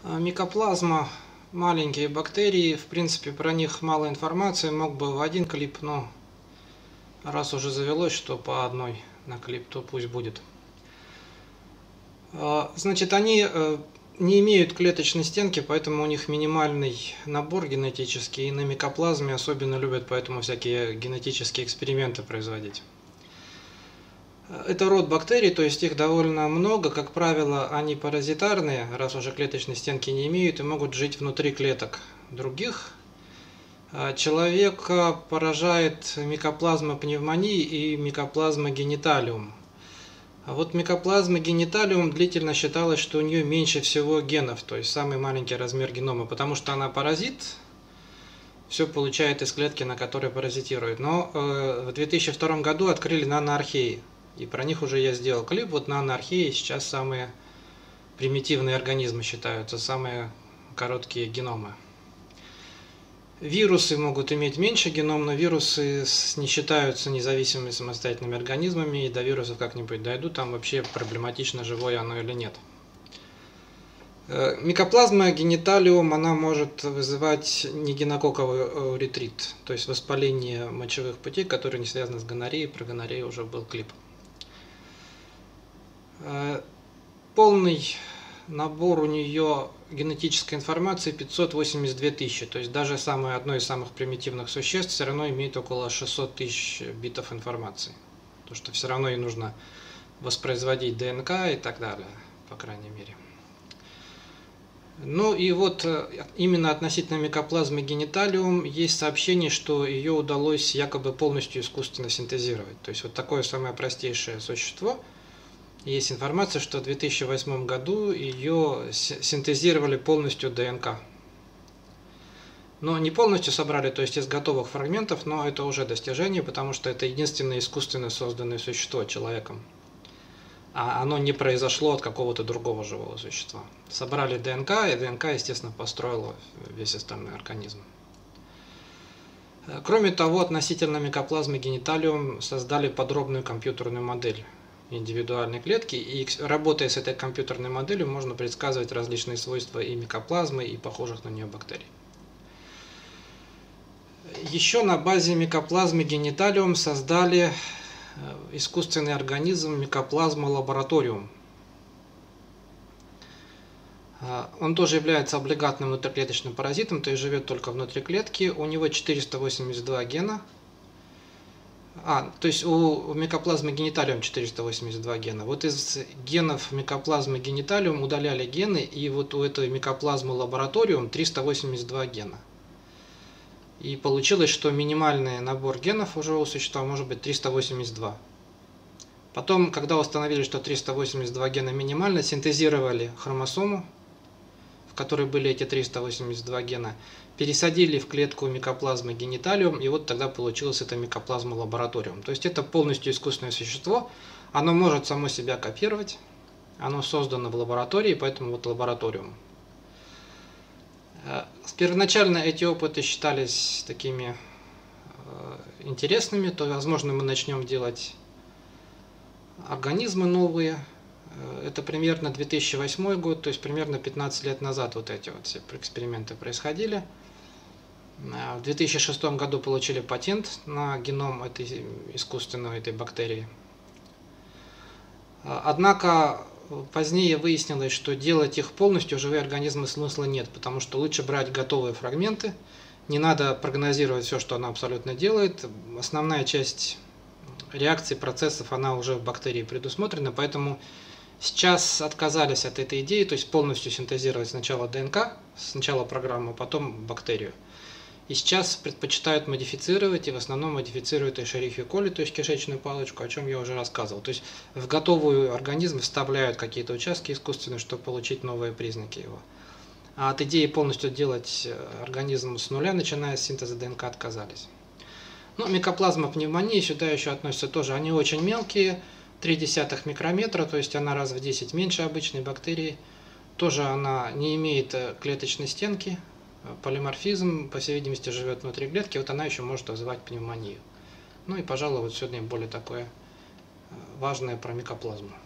Микоплазма, маленькие бактерии, в принципе про них мало информации, мог бы в один клип, но раз уже завелось, что по одной на клип, то пусть будет. Значит, они не имеют клеточной стенки, поэтому у них минимальный набор генетический, и на микоплазме особенно любят поэтому всякие генетические эксперименты производить. Это род бактерий, то есть их довольно много, как правило, они паразитарные, раз уже клеточной стенки не имеют, и могут жить внутри клеток других. Человека поражает микоплазма пневмонии и микоплазма гениталиум. А вот микоплазма гениталиум длительно считалось, что у нее меньше всего генов, то есть самый маленький размер генома, потому что она паразит, все получает из клетки, на которой паразитирует. Но в 2002 году открыли наноархеи, и про них уже я сделал клип. Вот наноархеи сейчас самые примитивные организмы считаются, самые короткие геномы. Вирусы могут иметь меньше геном, но вирусы не считаются независимыми самостоятельными организмами, и до вирусов как-нибудь дойду, там вообще проблематично, живое оно или нет. Микоплазма гениталиум, она может вызывать негенококковый уретрит, то есть воспаление мочевых путей, которое не связано с гонореей, про гонорею уже был клип. Полный набор у нее генетической информации 582 тысячи, то есть даже одно из самых примитивных существ все равно имеет около 600 тысяч битов информации, потому что все равно ей нужно воспроизводить ДНК и так далее, по крайней мере. Ну и вот именно относительно микоплазмы гениталиум есть сообщение, что ее удалось якобы полностью искусственно синтезировать, то есть вот такое самое простейшее существо. Есть информация, что в 2008 году ее синтезировали полностью ДНК. Но не полностью собрали, то есть из готовых фрагментов, но это уже достижение, потому что это единственное искусственно созданное существо человеком. А оно не произошло от какого-то другого живого существа. Собрали ДНК, и ДНК, естественно, построила весь остальной организм. Кроме того, относительно микоплазмы гениталиум создали подробную компьютерную модель индивидуальной клетки, и работая с этой компьютерной моделью, можно предсказывать различные свойства и микоплазмы, и похожих на нее бактерий. Еще на базе микоплазмы гениталиум создали искусственный организм микоплазма лабораториум. Он тоже является облигатным внутриклеточным паразитом, то есть живет только внутри клетки. У него 482 гена. То есть у микоплазмы гениталиум 482 гена. Вот из генов микоплазмы гениталиум удаляли гены, и вот у этой микоплазмы лабораториум 382 гена. И получилось, что минимальный набор генов у живого существа может быть 382. Потом, когда установили, что 382 гена минимально, синтезировали хромосому, в которой были эти 382 гена, пересадили в клетку микоплазмы гениталиум, и вот тогда получилась эта микоплазма лабораториум. То есть это полностью искусственное существо, оно может само себя копировать, оно создано в лаборатории, поэтому вот лабораториум. Первоначально эти опыты считались такими интересными, то, возможно, мы начнем делать организмы новые. Это примерно 2008 год, то есть примерно 15 лет назад вот эти вот все эксперименты происходили. В 2006 году получили патент на геном этой этой бактерии. Однако позднее выяснилось, что делать их полностью живые организмы смысла нет, потому что лучше брать готовые фрагменты, не надо прогнозировать все, что она абсолютно делает. Основная часть реакций, процессов, она уже в бактерии предусмотрена, поэтому сейчас отказались от этой идеи, то есть полностью синтезировать сначала ДНК, сначала программу, потом бактерию. И сейчас предпочитают модифицировать, и в основном модифицируют Escherichia coli, то есть кишечную палочку, о чем я уже рассказывал. То есть в готовый организм вставляют какие-то участки искусственные, чтобы получить новые признаки его. А от идеи полностью делать организм с нуля, начиная с синтеза ДНК, отказались. Ну, микоплазма пневмонии сюда еще относятся тоже. Они очень мелкие, 0,3 микрометра, то есть она раз в 10 меньше обычной бактерии. Тоже она не имеет клеточной стенки. Полиморфизм, по всей видимости, живет внутри клетки, вот она еще может вызывать пневмонию. Ну и, пожалуй, вот сегодня более такое важное про микоплазму.